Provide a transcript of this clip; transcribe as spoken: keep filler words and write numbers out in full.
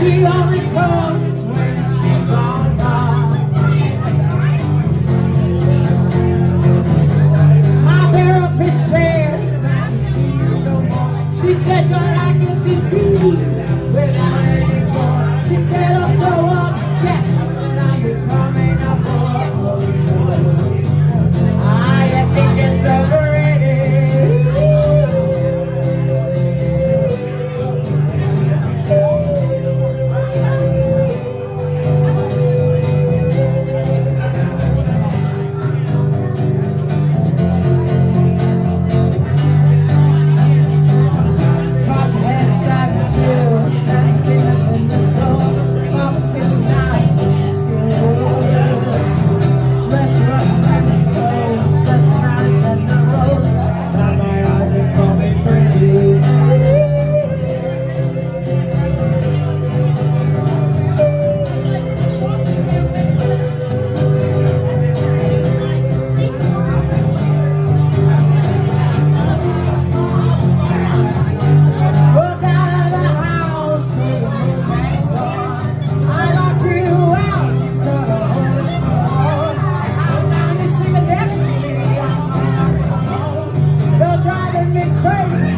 She only comes when she's on top. My therapist says not to see you no more. She said you're like a disease without any more. She said I'm so upset that I'm becoming a bore. I think it's overrated. Crazy.